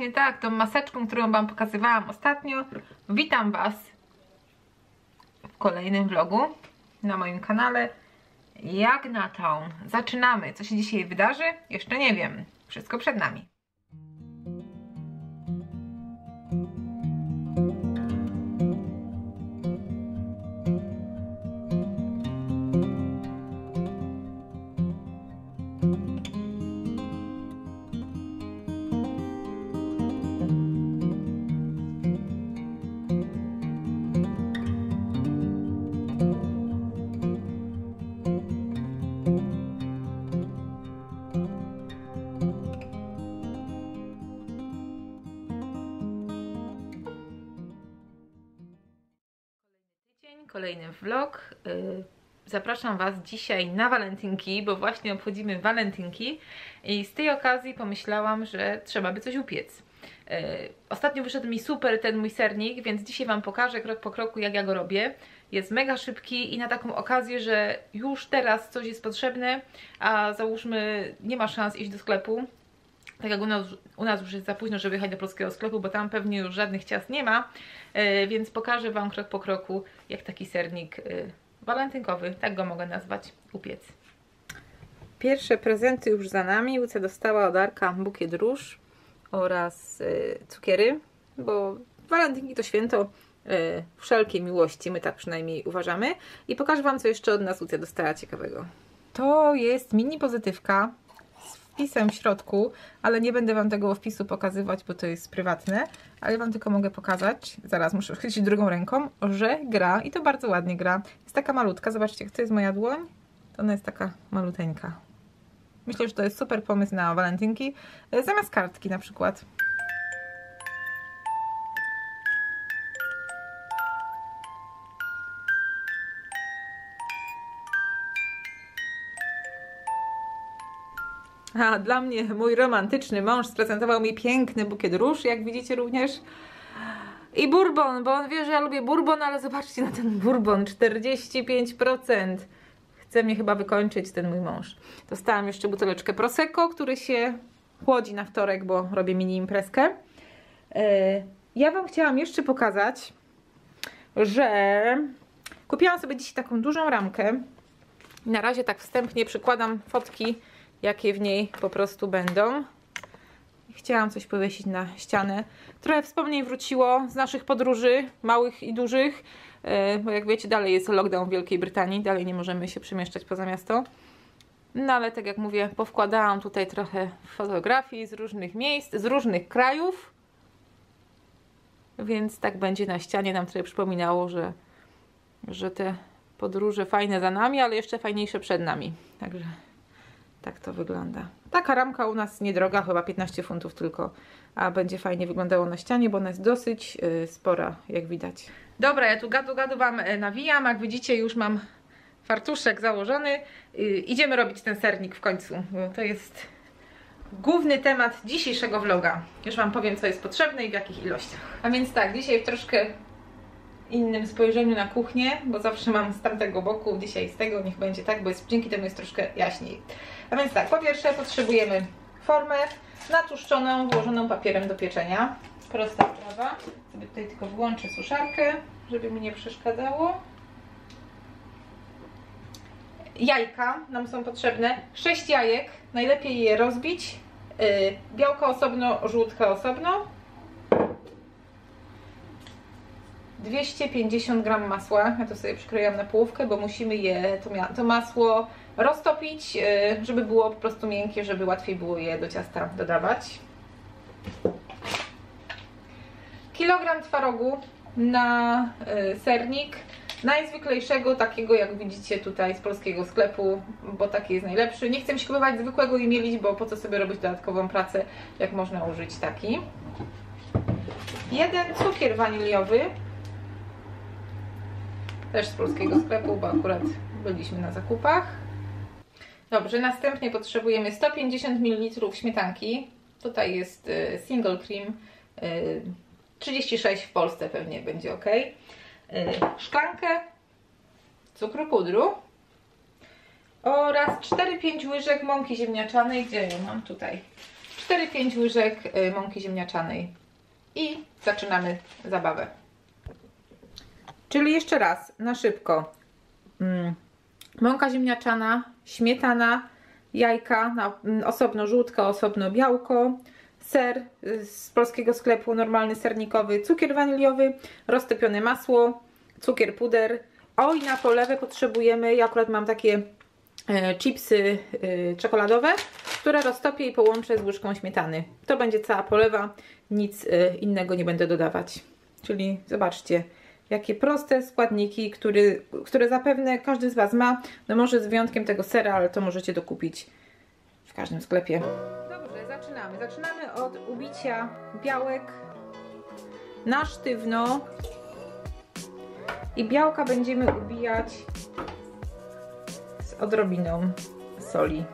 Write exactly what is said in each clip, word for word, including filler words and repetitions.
Właśnie tak, tą maseczką, którą wam pokazywałam ostatnio. Witam was w kolejnym vlogu na moim kanale Jagnatown. Zaczynamy. Co się dzisiaj wydarzy? Jeszcze nie wiem. Wszystko przed nami. Kolejny vlog. Zapraszam was dzisiaj na walentynki, bo właśnie obchodzimy walentynki i z tej okazji pomyślałam, że trzeba by coś upiec. Ostatnio wyszedł mi super ten mój sernik, więc dzisiaj wam pokażę krok po kroku, jak ja go robię. Jest mega szybki i na taką okazję, że już teraz coś jest potrzebne, a załóżmy nie ma szans iść do sklepu. Tak jak u nas, u nas już jest za późno, żeby jechać do polskiego sklepu, bo tam pewnie już żadnych ciast nie ma, yy, więc pokażę wam krok po kroku, jak taki sernik yy, walentynkowy, tak go mogę nazwać, upiec. Pierwsze prezenty już za nami. Łucja dostała od Arka bukiet róż oraz yy, cukiery, bo walentynki to święto yy, wszelkiej miłości, my tak przynajmniej uważamy. I pokażę wam, co jeszcze od nas Łucja dostała ciekawego. To jest mini pozytywka wpisem w środku, ale nie będę wam tego wpisu pokazywać, bo to jest prywatne, ale wam tylko mogę pokazać, zaraz muszę chwycić drugą ręką, że gra i to bardzo ładnie gra. Jest taka malutka, zobaczcie, jak to jest moja dłoń, to ona jest taka maluteńka. Myślę, że to jest super pomysł na walentynki, zamiast kartki na przykład. A dla mnie mój romantyczny mąż sprezentował mi piękny bukiet róż, jak widzicie również. I bourbon, bo on wie, że ja lubię bourbon, ale zobaczcie na ten bourbon, czterdzieści pięć procent. Chce mnie chyba wykończyć ten mój mąż. Dostałam jeszcze buteleczkę Prosecco, który się chłodzi na wtorek, bo robię mini imprezkę. Ja wam chciałam jeszcze pokazać, że kupiłam sobie dzisiaj taką dużą ramkę. Na razie tak wstępnie przykładam fotki, jakie w niej po prostu będą. Chciałam coś powiesić na ścianę. Trochę wspomnień wróciło z naszych podróży, małych i dużych, bo jak wiecie, dalej jest lockdown w Wielkiej Brytanii, dalej nie możemy się przemieszczać poza miasto. No ale tak jak mówię, powkładałam tutaj trochę fotografii z różnych miejsc, z różnych krajów, więc tak będzie na ścianie nam trochę przypominało, że, że te podróże fajne za nami, ale jeszcze fajniejsze przed nami. Także tak to wygląda. Taka ramka u nas niedroga, chyba piętnaście funtów tylko, a będzie fajnie wyglądało na ścianie, bo ona jest dosyć yy, spora, jak widać. Dobra, ja tu gadu gadu wam nawijam, jak widzicie już mam fartuszek założony. Yy, idziemy robić ten sernik w końcu, bo to jest główny temat dzisiejszego vloga. Już wam powiem, co jest potrzebne i w jakich ilościach. A więc tak, dzisiaj w troszkę innym spojrzeniu na kuchnię, bo zawsze mam z tamtego boku, dzisiaj z tego, niech będzie tak, bo jest, dzięki temu jest troszkę jaśniej. A więc tak, po pierwsze potrzebujemy formę natłuszczoną, włożoną papierem do pieczenia. Prosta sprawa. Sobie tutaj tylko włączę suszarkę, żeby mi nie przeszkadzało. Jajka nam są potrzebne. sześć jajek, najlepiej je rozbić. Yy, białko osobno, żółtka osobno. dwieście pięćdziesiąt gram masła, ja to sobie przykrojłam na połówkę, bo musimy je, to, to masło roztopić, żeby było po prostu miękkie, żeby łatwiej było je do ciasta dodawać. Kilogram twarogu na sernik, najzwyklejszego, takiego jak widzicie tutaj z polskiego sklepu, bo taki jest najlepszy. Nie chcę się kupować zwykłego i mielić, bo po co sobie robić dodatkową pracę, jak można użyć taki. Jeden cukier waniliowy, też z polskiego sklepu, bo akurat byliśmy na zakupach. Dobrze, następnie potrzebujemy sto pięćdziesiąt mililitrów śmietanki. Tutaj jest single cream, trzydzieści sześć w Polsce pewnie będzie ok. Szklankę cukru pudru oraz cztery pięć łyżek mąki ziemniaczanej, gdzie ją mam tutaj. cztery pięć łyżek mąki ziemniaczanej i zaczynamy zabawę. Czyli jeszcze raz, na szybko. Mm. Mąka ziemniaczana, śmietana, jajka, na, osobno żółtka, osobno białko, ser z polskiego sklepu, normalny sernikowy, cukier waniliowy, roztopione masło, cukier puder. O, i na polewę potrzebujemy, ja akurat mam takie e, chipsy e, czekoladowe, które roztopię i połączę z łyżką śmietany. To będzie cała polewa, nic e, innego nie będę dodawać. Czyli zobaczcie, jakie proste składniki, który, które zapewne każdy z Was ma, no może z wyjątkiem tego sera, ale to możecie dokupić w każdym sklepie. Dobrze, zaczynamy. Zaczynamy od ubicia białek na sztywno i białka będziemy ubijać z odrobiną soli.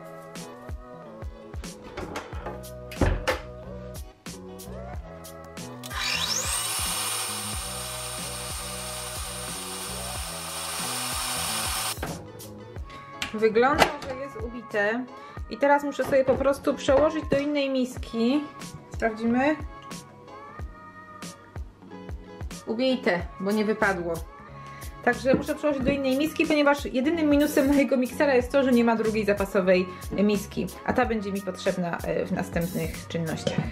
Wygląda, że jest ubite i teraz muszę sobie po prostu przełożyć do innej miski. Sprawdzimy. Ubijte, bo nie wypadło. Także muszę przełożyć do innej miski, ponieważ jedynym minusem mojego miksera jest to, że nie ma drugiej zapasowej miski, a ta będzie mi potrzebna w następnych czynnościach.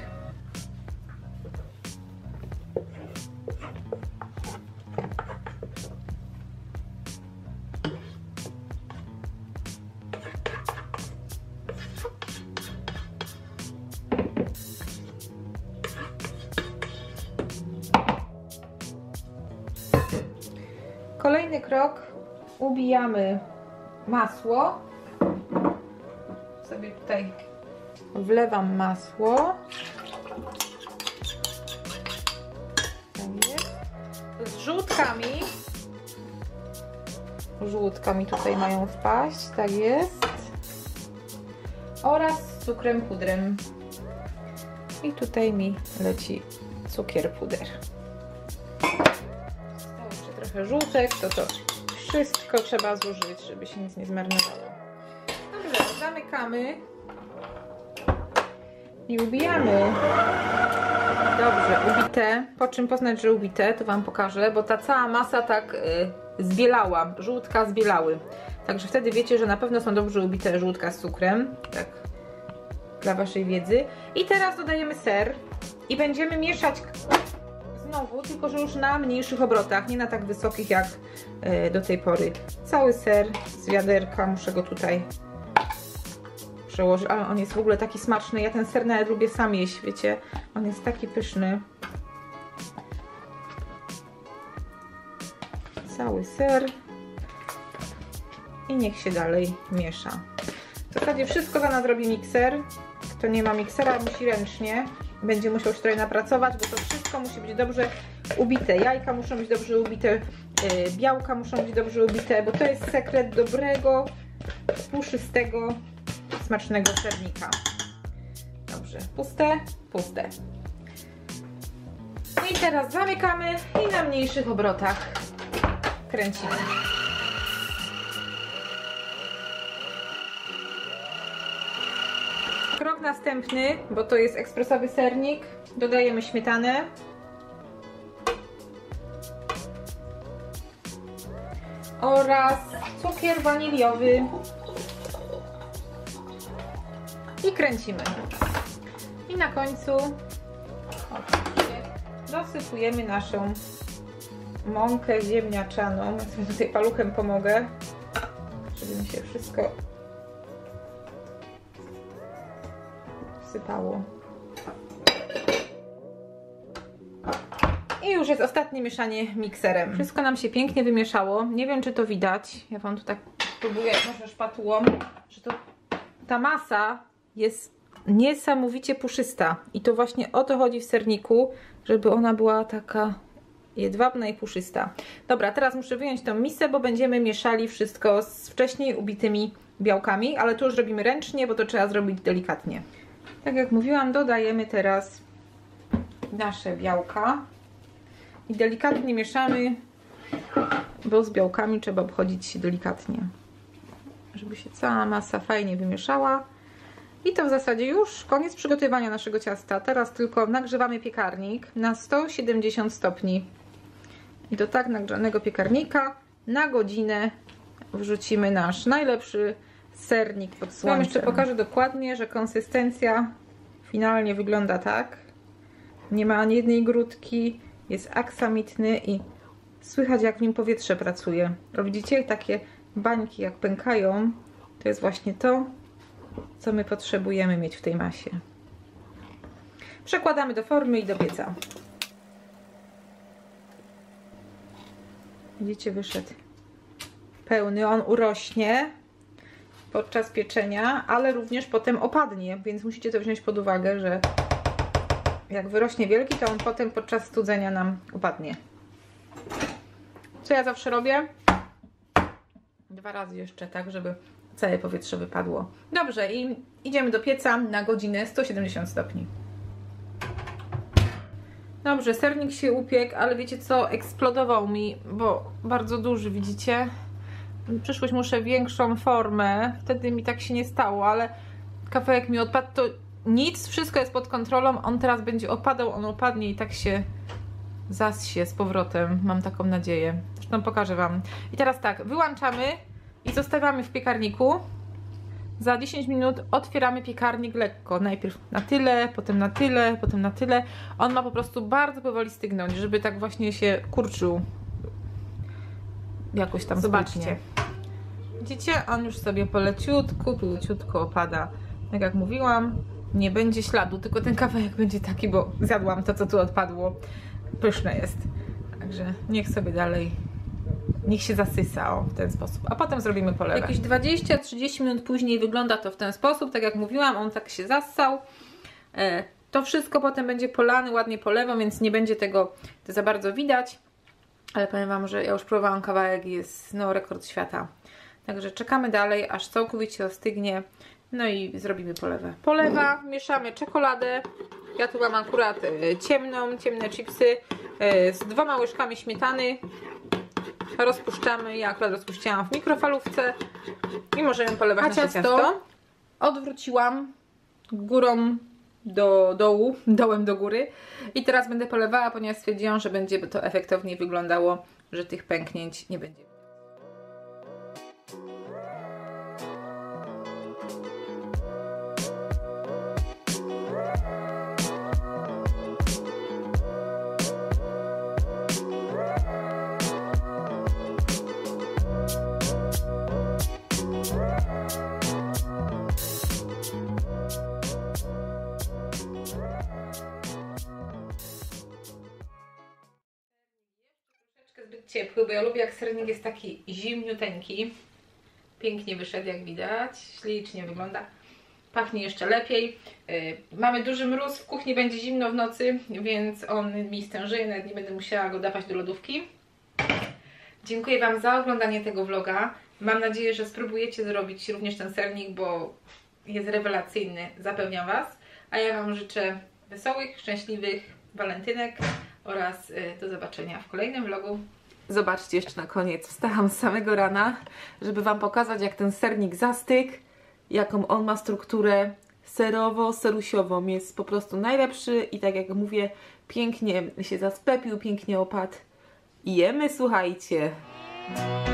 Kolejny krok, ubijamy masło. Sobie tutaj wlewam masło. Tak jest. Z żółtkami. Żółtkami tutaj mają wpaść, tak jest. Oraz z cukrem pudrem. I tutaj mi leci cukier puder. Trochę żółtek, to to wszystko trzeba zużyć, żeby się nic nie zmarnowało. Dobrze, zamykamy i ubijamy. Dobrze, ubite. Po czym poznać, że ubite, to Wam pokażę, bo ta cała masa tak y, zbielała, żółtka zbielały. Także wtedy wiecie, że na pewno są dobrze ubite żółtka z cukrem. Tak, dla Waszej wiedzy. I teraz dodajemy ser i będziemy mieszać znowu, tylko że już na mniejszych obrotach, nie na tak wysokich jak y, do tej pory. Cały ser z wiaderka, muszę go tutaj przełożyć, ale on jest w ogóle taki smaczny. Ja ten ser nawet lubię sam jeść, wiecie, on jest taki pyszny. Cały ser i niech się dalej miesza. W zasadzie wszystko za nas robi mikser. Kto nie ma miksera, musi ręcznie. Będzie musiał się tutaj napracować, bo to wszystko musi być dobrze ubite. Jajka muszą być dobrze ubite, białka muszą być dobrze ubite, bo to jest sekret dobrego, puszystego, smacznego sernika. Dobrze, puste, puste. I teraz zamykamy i na mniejszych obrotach kręcimy. Krok następny, bo to jest ekspresowy sernik. Dodajemy śmietanę. Oraz cukier waniliowy. I kręcimy. I na końcu oczywiście dosypujemy naszą mąkę ziemniaczaną. Ja sobie tutaj paluchem pomogę, żeby mi się wszystko wsypało. I już jest ostatnie mieszanie mikserem. Wszystko nam się pięknie wymieszało. Nie wiem, czy to widać. Ja Wam tu tak próbuję może szpatułą, że to ta masa jest niesamowicie puszysta. I to właśnie o to chodzi w serniku, żeby ona była taka jedwabna i puszysta. Dobra, teraz muszę wyjąć tą misę, bo będziemy mieszali wszystko z wcześniej ubitymi białkami, ale tu już robimy ręcznie, bo to trzeba zrobić delikatnie. Tak jak mówiłam, dodajemy teraz nasze białka i delikatnie mieszamy, bo z białkami trzeba obchodzić się delikatnie, żeby się cała masa fajnie wymieszała I to w zasadzie już koniec przygotowywania naszego ciasta. Teraz tylko nagrzewamy piekarnik na sto siedemdziesiąt stopni. I do tak nagrzanego piekarnika na godzinę wrzucimy nasz najlepszy sernik pod słońcem. Wam jeszcze pokażę dokładnie, że konsystencja finalnie wygląda tak. Nie ma ani jednej grudki, jest aksamitny i słychać, jak w nim powietrze pracuje. O, widzicie, takie bańki jak pękają, to jest właśnie to, co my potrzebujemy mieć w tej masie. Przekładamy do formy i do pieca. Widzicie, wyszedł pełny, on urośnie podczas pieczenia, ale również potem opadnie, więc musicie to wziąć pod uwagę, że jak wyrośnie wielki, to on potem podczas studzenia nam upadnie. Co ja zawsze robię? Dwa razy jeszcze, tak, żeby całe powietrze wypadło. Dobrze, i idziemy do pieca na godzinę sto siedemdziesiąt stopni. Dobrze, sernik się upiekł, ale wiecie co? Eksplodował mi, bo bardzo duży, widzicie? Przyszłość muszę większą formę, wtedy mi tak się nie stało, ale kawałek mi odpadł, to nic, wszystko jest pod kontrolą, on teraz będzie opadał, on opadnie i tak się zasie z powrotem, mam taką nadzieję. Zresztą pokażę Wam. I teraz tak, wyłączamy i zostawiamy w piekarniku. Za dziesięć minut otwieramy piekarnik lekko, najpierw na tyle, potem na tyle, potem na tyle. On ma po prostu bardzo powoli stygnąć, żeby tak właśnie się kurczył jakoś tam. Zobaczcie. Widzicie, on już sobie poleciutku, poleciutko opada. Tak jak mówiłam, nie będzie śladu, tylko ten kawałek będzie taki, bo zjadłam to, co tu odpadło. Pyszne jest. Także niech sobie dalej, niech się zasysa o, w ten sposób. A potem zrobimy polewę. Jakieś dwadzieścia trzydzieści minut później wygląda to w ten sposób. Tak jak mówiłam, on tak się zassał. E, to wszystko potem będzie polany ładnie polewą, więc nie będzie tego za bardzo widać. Ale powiem Wam, że ja już próbowałam kawałek i jest no, rekord świata. Także czekamy dalej, aż całkowicie ostygnie. No i zrobimy polewę. Polewa, mieszamy czekoladę. Ja tu mam akurat ciemną, ciemne chipsy z dwoma łyżkami śmietany. Rozpuszczamy, ja akurat rozpuściłam w mikrofalówce i możemy polewać nasze ciasto. ciasto. Odwróciłam górą do dołu, dołem do góry i teraz będę polewała, ponieważ stwierdziłam, że będzie to efektowniej wyglądało, że tych pęknięć nie będzie. Zbyt ciepły, bo ja lubię, jak sernik jest taki zimniuteńki. Pięknie wyszedł, jak widać, ślicznie wygląda. Pachnie jeszcze lepiej. Yy, mamy duży mróz, w kuchni będzie zimno w nocy, więc on mi stężeje, nawet nie będę musiała go dawać do lodówki. Dziękuję Wam za oglądanie tego vloga. Mam nadzieję, że spróbujecie zrobić również ten sernik, bo jest rewelacyjny, zapewniam Was. A ja Wam życzę wesołych, szczęśliwych walentynek oraz yy, do zobaczenia w kolejnym vlogu. Zobaczcie jeszcze na koniec, wstałam z samego rana, żeby Wam pokazać, jak ten sernik zastygł, jaką on ma strukturę serowo-serusiową. Jest po prostu najlepszy i tak jak mówię, pięknie się zaspepił, pięknie opadł. I jemy, słuchajcie.